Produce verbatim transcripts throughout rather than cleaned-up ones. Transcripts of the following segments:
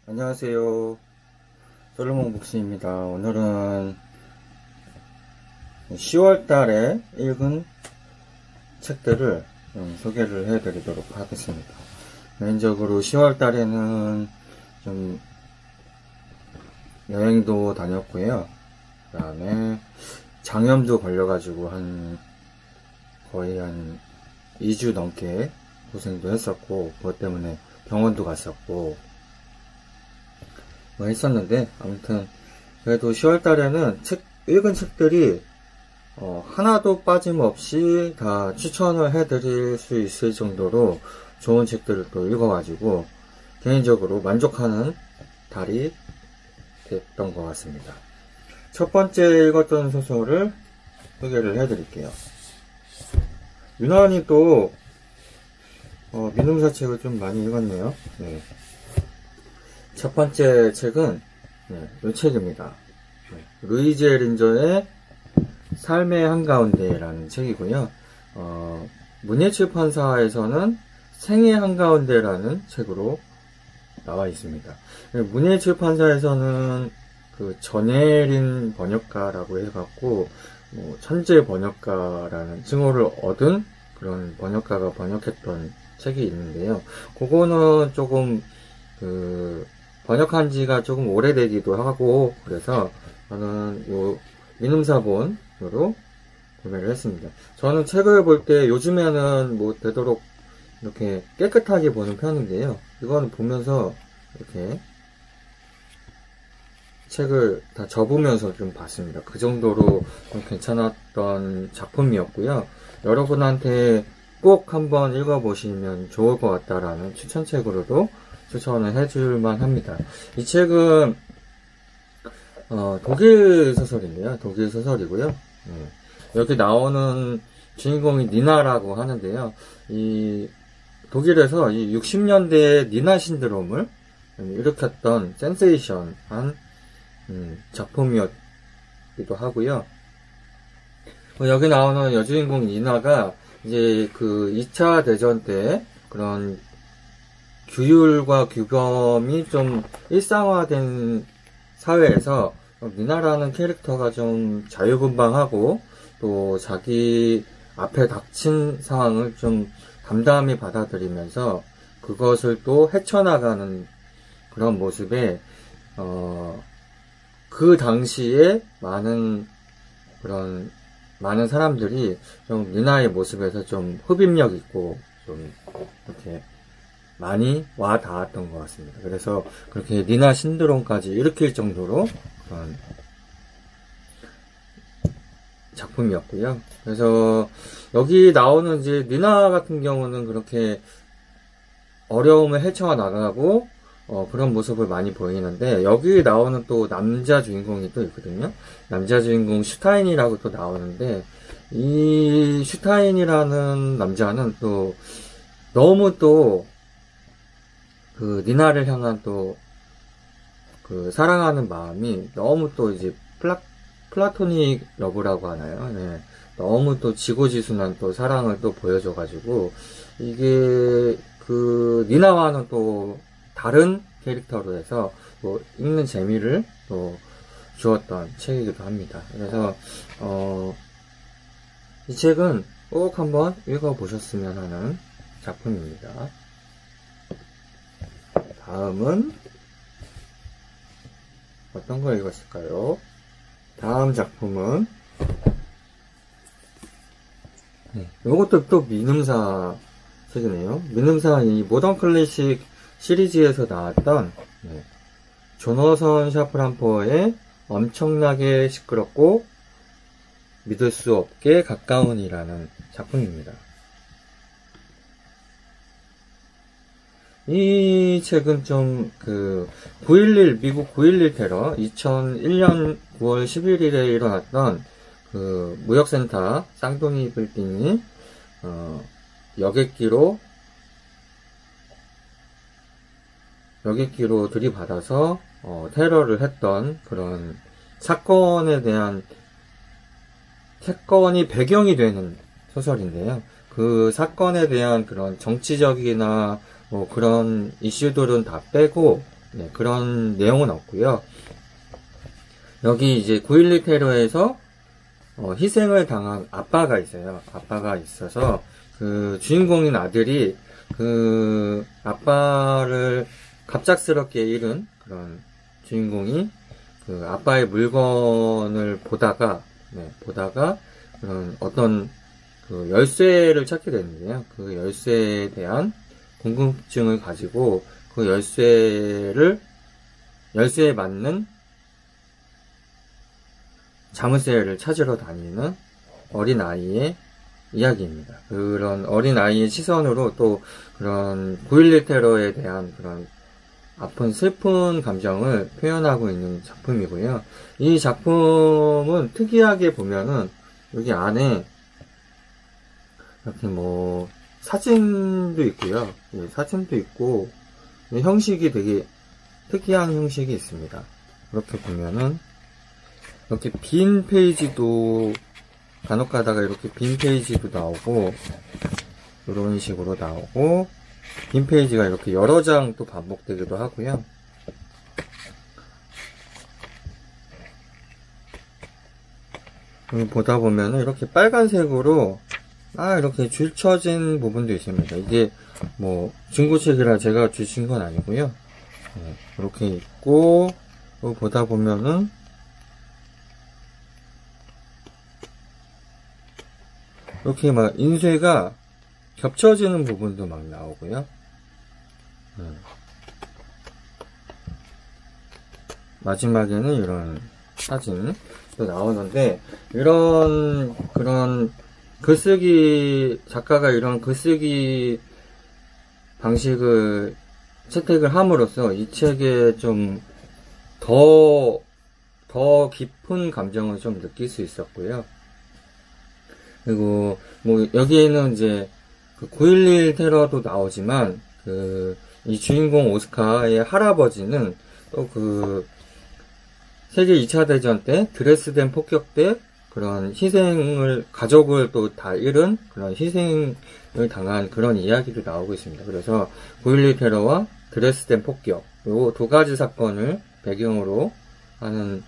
안녕하세요. 솔로몬 북스입니다. 오늘은 시월 달에 읽은 책들을 소개를 해드리도록 하겠습니다. 개인적으로 시월 달에는 좀 여행도 다녔고요. 그 다음에 장염도 걸려가지고 한 거의 한 이 주 넘게 고생도 했었고, 그것 때문에 병원도 갔었고 뭐 했었는데, 아무튼 그래도 시월 달에는 책, 읽은 책들이 어, 하나도 빠짐없이 다 추천을 해드릴 수 있을 정도로 좋은 책들을 또 읽어가지고 개인적으로 만족하는 달이 됐던 것 같습니다. 첫 번째 읽었던 소설을 소개를 해드릴게요. 유난히 또 어, 민음사 책을 좀 많이 읽었네요. 네. 첫 번째 책은 네, 이 책입니다. 네, 루이즈 린저의 삶의 한가운데라는 책이고요. 어, 문예출판사에서는 생의 한가운데라는 책으로 나와 있습니다. 문예출판사에서는 그 전혜린 번역가라고 해갖고 뭐 천재 번역가라는 칭호를 얻은 그런 번역가가 번역했던 책이 있는데요. 그거는 조금 그 번역한 지가 조금 오래되기도 하고, 그래서 저는 요 민음사본으로 구매를 했습니다. 저는 책을 볼 때 요즘에는 뭐 되도록 이렇게 깨끗하게 보는 편인데요. 이거는 보면서 이렇게 책을 다 접으면서 좀 봤습니다. 그 정도로 좀 괜찮았던 작품이었고요. 여러분한테 꼭 한번 읽어보시면 좋을 것 같다라는 추천책으로도 추천을 해줄만 합니다. 이 책은 어, 독일 소설인데요. 독일 소설이고요. 네. 여기 나오는 주인공이 니나라고 하는데요. 이 독일에서 이 육십 년대의 니나 신드롬을 일으켰던 센세이션한 음, 작품이었기도 하고요. 어, 여기 나오는 여주인공 니나가 이제 그 이 차 대전 때 그런 규율과 규범이 좀 일상화된 사회에서 니나라는 캐릭터가 좀 자유분방하고 또 자기 앞에 닥친 상황을 좀 담담히 받아들이면서 그것을 또 헤쳐나가는 그런 모습에 어, 그 당시에 많은 그런 많은 사람들이 좀 니나의 모습에서 좀 흡입력 있고 좀 이렇게 많이 와 닿았던 것 같습니다. 그래서 그렇게 니나 신드롬까지 일으킬 정도로 그런 작품이었고요. 그래서 여기 나오는 이제 니나 같은 경우는 그렇게 어려움을 헤쳐 나가고 어, 그런 모습을 많이 보이는데, 여기 나오는 또 남자 주인공이 또 있거든요. 남자 주인공 슈타인이라고 또 나오는데, 이 슈타인이라는 남자는 또 너무 또 그 니나를 향한 또 그 사랑하는 마음이 너무 또 이제 플라, 플라토닉 러브라고 하나요? 네. 너무 또 지고지순한 또 사랑을 또 보여줘가지고, 이게 그 니나와는 또 다른 캐릭터로 해서 뭐 읽는 재미를 또 주었던 책이기도 합니다. 그래서 어, 이 책은 꼭 한번 읽어보셨으면 하는 작품입니다. 다음은 어떤 거 읽었을까요? 다음 작품은 네, 이것도 또 민음사 책이네요. 민음사 이 모던 클래식 시리즈에서 나왔던 네, 조너선 샤프란포의 엄청나게 시끄럽고 믿을 수 없게 가까운이라는 작품입니다. 이 책은 좀 그 구일일 미국 구일일 테러 이천일 년 구월 십일일에 일어났던 그 무역센터 쌍둥이 빌딩이 어, 여객기로 여객기로 들이받아서 어, 테러를 했던 그런 사건에 대한 사건이 배경이 되는 소설인데요. 그 사건에 대한 그런 정치적이나 뭐 그런 이슈들은 다 빼고 네, 그런 내용은 없고요. 여기 이제 구일일 테러에서 어, 희생을 당한 아빠가 있어요. 아빠가 있어서 그 주인공인 아들이 그 아빠를 갑작스럽게 잃은 그런 주인공이 그 아빠의 물건을 보다가 네, 보다가 그런 어떤 그 열쇠를 찾게 되는데요. 그 열쇠에 대한 궁금증을 가지고 그 열쇠를 열쇠에 맞는 자물쇠를 찾으러 다니는 어린아이의 이야기입니다. 그런 어린아이의 시선으로 또 그런 구일일 테러에 대한 그런 아픈 슬픈 감정을 표현하고 있는 작품이고요. 이 작품은 특이하게 보면은 여기 안에 이렇게 뭐 사진도 있고요. 예, 사진도 있고 형식이 되게 특이한 형식이 있습니다. 이렇게 보면은 이렇게 빈 페이지도 간혹 가다가 이렇게 빈 페이지도 나오고 이런 식으로 나오고 빈 페이지가 이렇게 여러 장 또 반복되기도 하고요. 여기 보다 보면은 이렇게 빨간색으로 아 이렇게 줄쳐진 부분도 있습니다. 이게 뭐 중고책이라 제가 주신 건 아니고요. 네, 이렇게 있고 여기 보다 보면은 이렇게 막 인쇄가 겹쳐지는 부분도 막 나오고요. 음. 마지막에는 이런 사진도 나오는데 이런 그런 글쓰기 작가가 이런 글쓰기 방식을 채택을 함으로써 이 책에 좀 더 더 깊은 감정을 좀 느낄 수 있었고요. 그리고 뭐 여기에는 이제 그 구일일 테러도 나오지만 그 이 주인공 오스카의 할아버지는 또 그 세계 이 차 대전 때 드레스덴 폭격 때 그런 희생을 가족을 또 다 잃은 그런 희생을 당한 그런 이야기도 나오고 있습니다. 그래서 구일일 테러와 드레스덴 폭격 요 두 가지 사건을 배경으로 하는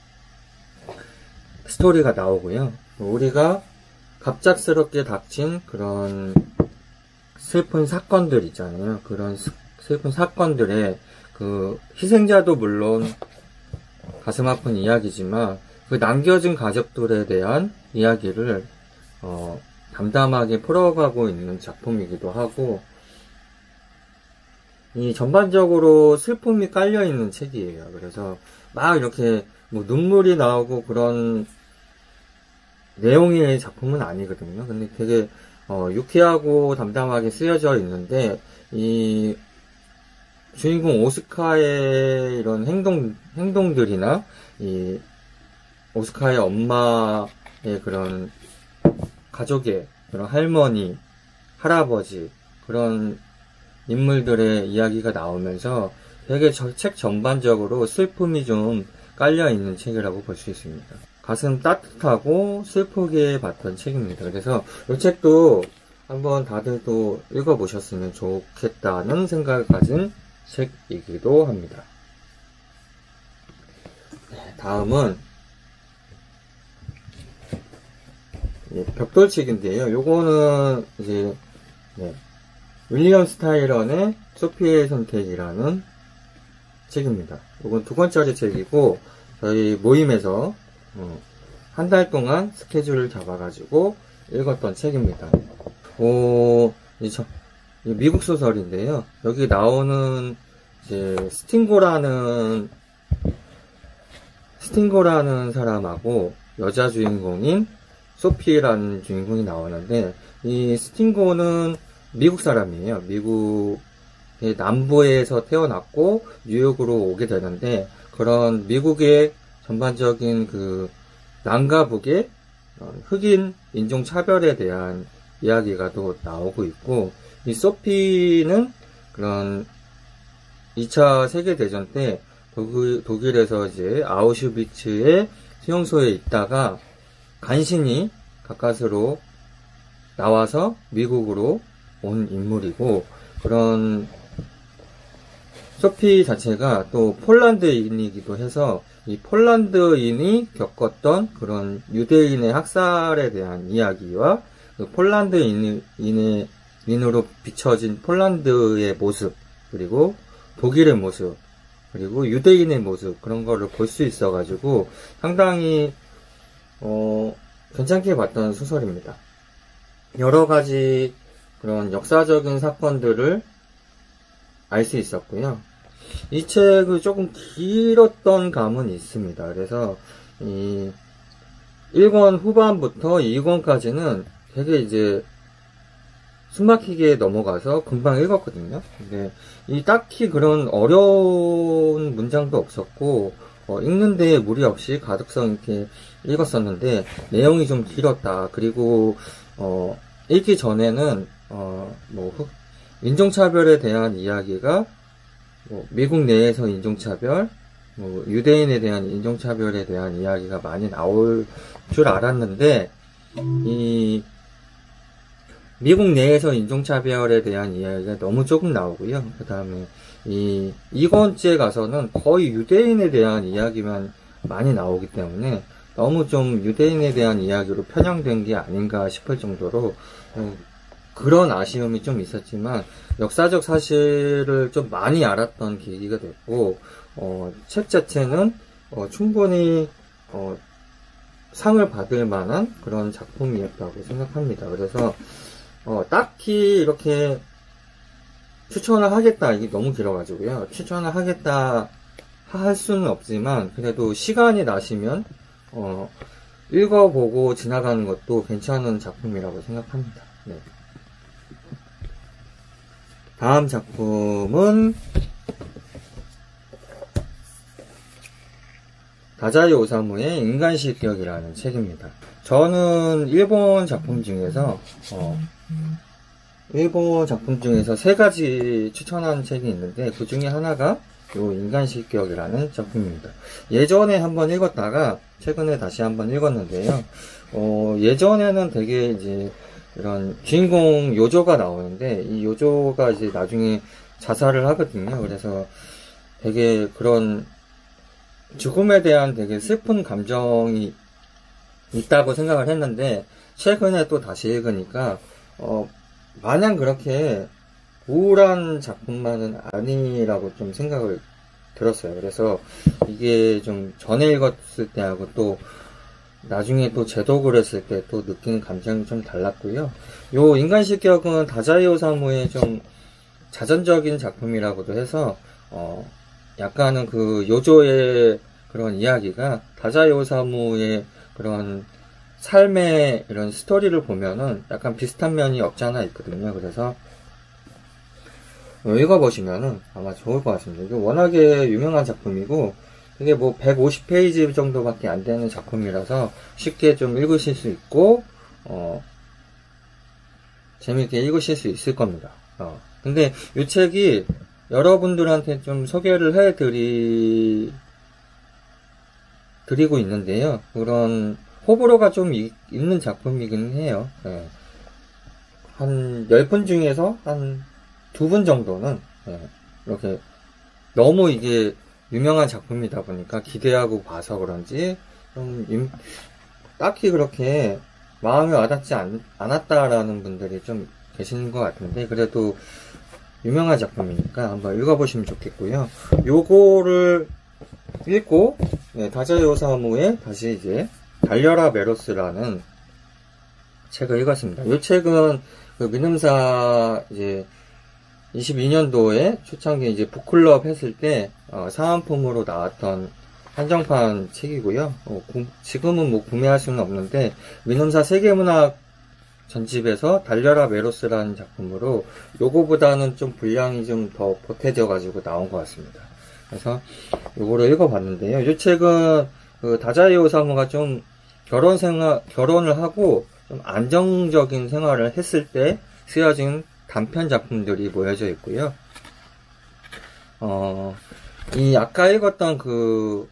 스토리가 나오고요. 우리가 갑작스럽게 닥친 그런 슬픈 사건들 있잖아요. 그런 슬픈 사건들의 그 희생자도 물론 가슴 아픈 이야기지만 그 남겨진 가족들에 대한 이야기를 어, 담담하게 풀어가고 있는 작품이기도 하고 이 전반적으로 슬픔이 깔려있는 책이에요. 그래서 막 이렇게 뭐 눈물이 나오고 그런 내용의 작품은 아니거든요. 근데 되게 어, 유쾌하고 담담하게 쓰여져 있는데 이 주인공 오스카의 이런 행동 행동들이나 이 오스카의 엄마의 그런 가족의 그런 할머니, 할아버지 그런 인물들의 이야기가 나오면서 되게 저 책 전반적으로 슬픔이 좀 깔려 있는 책이라고 볼 수 있습니다. 가슴 따뜻하고 슬프게 봤던 책입니다. 그래서 이 책도 한번 다들 또 읽어보셨으면 좋겠다는 생각을 가진 책이기도 합니다. 네, 다음은 예, 벽돌책인데요. 요거는 이제 네, 윌리엄 스타이런의 소피의 선택이라는 책입니다. 요건 두 권짜리 책이고 저희 모임에서 어, 한 달 동안 스케줄을 잡아가지고 읽었던 책입니다. 오, 이 저, 이 미국 소설인데요. 여기 나오는 이제 스팅고라는 스팅고라는 사람하고 여자 주인공인 소피라는 주인공이 나오는데 이 스팅고는 미국 사람이에요. 미국의 남부에서 태어났고 뉴욕으로 오게 되는데 그런 미국의 전반적인 그 남과 북의 흑인 인종 차별에 대한 이야기가 또 나오고 있고 이 소피는 그런 이 차 세계대전 때 독일, 독일에서 이제 아우슈비츠의 수용소에 있다가 간신히 가까스로 나와서 미국으로 온 인물이고 그런 소피 자체가 또 폴란드인이기도 해서 이 폴란드인이 겪었던 그런 유대인의 학살에 대한 이야기와 그 폴란드인의 인으로 비춰진 폴란드의 모습, 그리고 독일의 모습, 그리고 유대인의 모습, 그런 거를 볼 수 있어가지고 상당히 어, 괜찮게 봤던 소설입니다. 여러 가지 그런 역사적인 사건들을 알 수 있었고요. 이 책이 조금 길었던 감은 있습니다. 그래서 이 일 권 후반부터 이 권까지는 되게 이제 숨막히게 넘어가서 금방 읽었거든요. 근데 이 딱히 그런 어려운 문장도 없었고 어, 읽는데 무리 없이 가독성 있게 읽었었는데 내용이 좀 길었다. 그리고 어, 읽기 전에는 어, 뭐 인종차별에 대한 이야기가 뭐 미국 내에서 인종차별, 뭐 유대인에 대한 인종차별에 대한 이야기가 많이 나올 줄 알았는데 이 미국 내에서 인종차별에 대한 이야기가 너무 조금 나오고요. 그 다음에 이 이권째 가서는 거의 유대인에 대한 이야기만 많이 나오기 때문에 너무 좀 유대인에 대한 이야기로 편향된 게 아닌가 싶을 정도로 그런 아쉬움이 좀 있었지만 역사적 사실을 좀 많이 알았던 계기가 됐고 어, 책 자체는 어, 충분히 어, 상을 받을 만한 그런 작품이었다고 생각합니다. 그래서 어, 딱히 이렇게 추천을 하겠다, 이게 너무 길어가지고요. 추천을 하겠다 할 수는 없지만 그래도 시간이 나시면 어, 읽어보고 지나가는 것도 괜찮은 작품이라고 생각합니다. 네. 다음 작품은 다자이 오사무의 인간실격이라는 책입니다. 저는 일본 작품 중에서 어, 일본 작품 중에서 세 가지 추천하는 책이 있는데 그 중에 하나가 요 인간실격이라는 작품입니다. 예전에 한번 읽었다가 최근에 다시 한번 읽었는데요. 어, 예전에는 되게 이제 이런 주인공 요조가 나오는데 이 요조가 이제 나중에 자살을 하거든요. 그래서 되게 그런 죽음에 대한 되게 슬픈 감정이 있다고 생각을 했는데 최근에 또 다시 읽으니까 어, 마냥 그렇게 우울한 작품만은 아니라고 좀 생각을 들었어요. 그래서 이게 좀 전에 읽었을 때하고 또 나중에 또 재독을 했을 때 또 느끼는 감정이 좀 달랐고요. 요 인간실격은 다자이 오사무의 좀 자전적인 작품이라고도 해서 어 약간은 그 요조의 그런 이야기가 다자이 오사무의 그런 삶의 이런 스토리를 보면은 약간 비슷한 면이 없지 않아 있거든요. 그래서 읽어보시면은 아마 좋을 것 같습니다. 이게 워낙에 유명한 작품이고 이게 뭐 백오십 페이지 정도밖에 안 되는 작품이라서 쉽게 좀 읽으실 수 있고 어 재밌게 읽으실 수 있을 겁니다. 어 근데 이 책이 여러분들한테 좀 소개를 해드리 드리고 있는데요. 그런 호불호가 좀 이, 있는 작품이긴 해요. 예. 한 열 분 중에서 한 두 분 정도는 예, 이렇게 너무 이게 유명한 작품이다 보니까 기대하고 봐서 그런지 좀 임, 딱히 그렇게 마음에 와닿지 않, 않았다라는 분들이 좀 계시는 것 같은데 그래도 유명한 작품이니까 한번 읽어보시면 좋겠고요. 요거를 읽고 네, 다자이 오사무의 다시 이제 달려라 메로스라는 책을 읽었습니다. 이 책은 그 민음사 이제 이십이 년도에 초창기 이제 북클럽 했을 때 어, 사은품으로 나왔던 한정판 책이고요. 어, 구, 지금은 뭐 구매할 수는 없는데 민음사 세계문학 전집에서 달려라 메로스라는 작품으로 요거보다는 좀 분량이 좀 더 보태져 가지고 나온 것 같습니다. 그래서 요거를 읽어봤는데요. 이 책은 그 다자이 오사무가 좀 결혼 생활 결혼을 하고 좀 안정적인 생활을 했을 때 쓰여진 단편 작품들이 모여져 있고요. 어, 이 아까 읽었던 그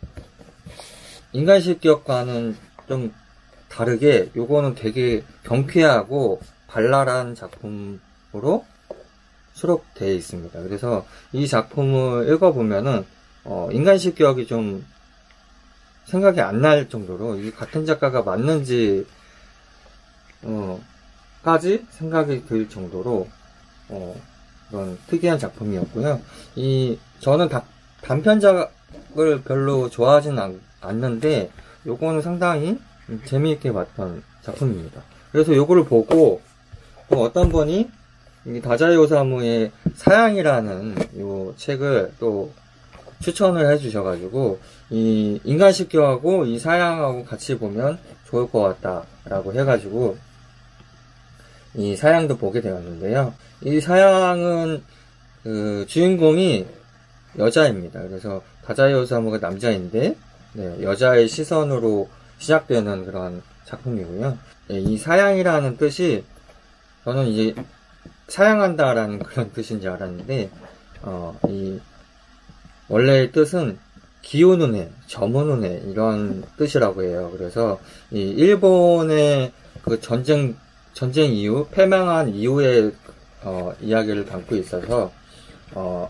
인간실격과는 좀 다르게 요거는 되게 경쾌하고 발랄한 작품으로 수록되어 있습니다. 그래서 이 작품을 읽어보면은 어, 인간식 기억이 좀 생각이 안 날 정도로 이 같은 작가가 맞는지 어, 까지 생각이 들 정도로 어, 그런 특이한 작품이었고요. 이 저는 다, 단편작을 별로 좋아하진 않, 않는데 요거는 상당히 재미있게 봤던 작품입니다. 그래서 요거를 보고 또 어떤 분이 이 다자이 오사무의 사양이라는 요 책을 또 추천을 해주셔가지고 이 인간식교하고 이 사양하고 같이 보면 좋을 것 같다라고 해가지고 이 사양도 보게 되었는데요. 이 사양은 그 주인공이 여자입니다. 그래서 다자이 오사무가 남자인데 네, 여자의 시선으로 시작되는 그런 작품이고요. 네, 이 사양이라는 뜻이 저는 이제 사양한다라는 그런 뜻인지 알았는데 어, 이 원래의 뜻은 기우는 애, 저무는 애 이런 뜻이라고 해요. 그래서 이 일본의 그 전쟁 전쟁 이후 패망한 이후의 어, 이야기를 담고 있어서 어,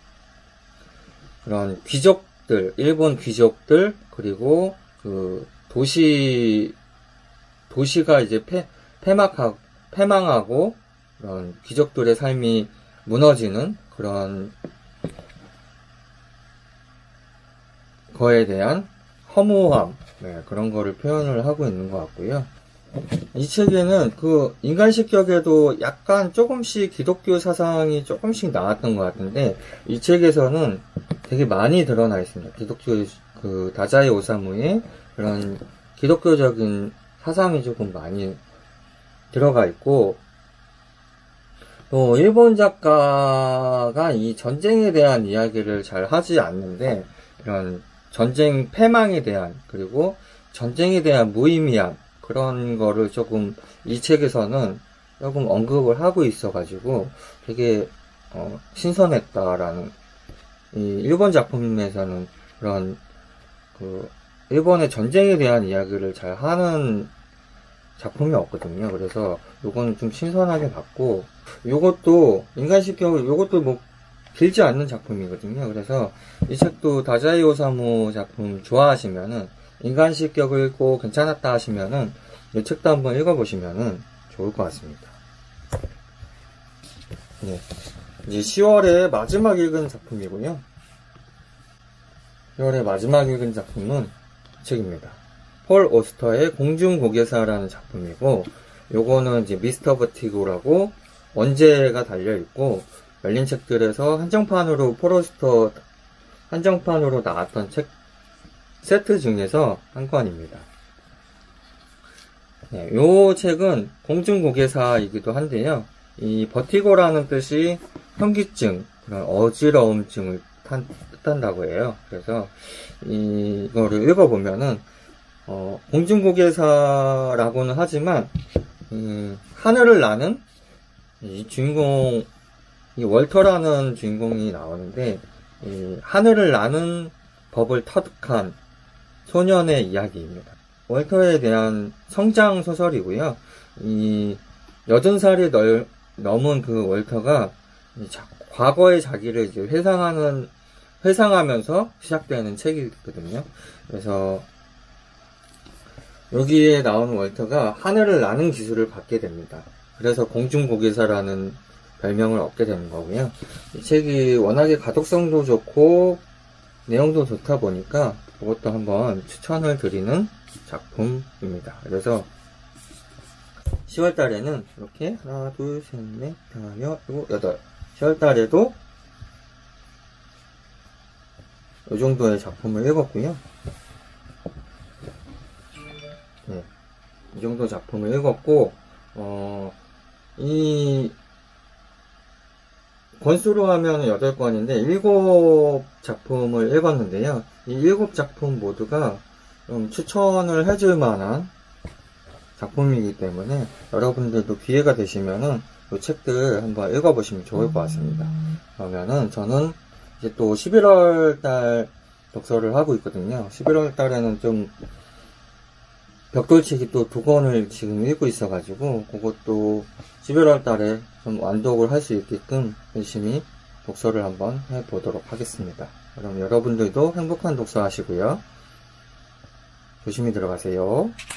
그런 귀족들, 일본 귀족들 그리고 그 도시 도시가 이제 패 패막하 패망하고 그런 귀족들의 삶이 무너지는 그런 거에 대한 허무함, 네, 그런 거를 표현을 하고 있는 것 같고요. 이 책에는 그 인간식격에도 약간 조금씩 기독교 사상이 조금씩 나왔던 것 같은데 이 책에서는 되게 많이 드러나 있습니다. 기독교 그 다자이 오사무의 그런 기독교적인 사상이 조금 많이 들어가 있고 또 일본 작가가 이 전쟁에 대한 이야기를 잘 하지 않는데 이런 전쟁 패망에 대한 그리고 전쟁에 대한 무의미함 그런 거를 조금 이 책에서는 조금 언급을 하고 있어가지고 되게 어, 신선했다라는 이 일본 작품에서는 그런 그 일본의 전쟁에 대한 이야기를 잘 하는 작품이 없거든요. 그래서 요거는 좀 신선하게 봤고 요것도 인간식격 요것도 뭐 길지 않는 작품이거든요. 그래서 이 책도 다자이 오사무 작품 좋아하시면은 인간식격을 읽고 괜찮았다 하시면은 이 책도 한번 읽어보시면은 좋을 것 같습니다. 네. 이제 시월에 마지막 읽은 작품이고요. 시월에 마지막 읽은 작품은 이 책입니다. 폴 오스터의 공중고개사라는 작품이고 요거는 이제 미스터 버티고라고 원제가 달려있고 열린 책들에서 한정판으로 폴오스터 한정판으로 나왔던 책 세트 중에서 한 권입니다. 네, 요 책은 공중고개사이기도 한데요. 이 버티고라는 뜻이 현기증, 그런 어지러움증을 탄, 뜻한다고 해요. 그래서 이거를 읽어보면은 어, 공중고개사라고는 하지만 음, 하늘을 나는 이 주인공 이 월터라는 주인공이 나오는데 이 하늘을 나는 법을 터득한 소년의 이야기입니다. 월터에 대한 성장 소설이고요. 이 여든 살이 널, 넘은 그 월터가 이 자, 과거의 자기를 이제 회상하는 회상하면서 시작되는 책이거든요. 그래서 여기에 나오는 월터가 하늘을 나는 기술을 받게 됩니다. 그래서 공중고개사라는 별명을 얻게 되는 거고요. 이 책이 워낙에 가독성도 좋고 내용도 좋다 보니까 그것도 한번 추천을 드리는 작품입니다. 그래서 시월 달에는 이렇게 하나, 둘, 셋, 넷, 다섯, 일곱, 여덟 시월 달에도 이 정도의 작품을 읽었고요. 네, 이 정도 작품을 읽었고 어, 이 권수로 하면 여덟 권인데 일곱 작품을 읽었는데요. 이 일곱 작품 모두가 좀 추천을 해줄 만한 작품이기 때문에 여러분들도 기회가 되시면은 이 책들 한번 읽어보시면 좋을 것 같습니다. 그러면은 저는 이제 또 십일월 달 독서를 하고 있거든요. 십일월 달에는 좀 벽돌치기 또 두 권을 지금 읽고 있어가지고 그것도 십일월 달에 좀 완독을 할 수 있게끔 열심히 독서를 한번 해보도록 하겠습니다. 그럼 여러분들도 행복한 독서 하시고요. 조심히 들어가세요.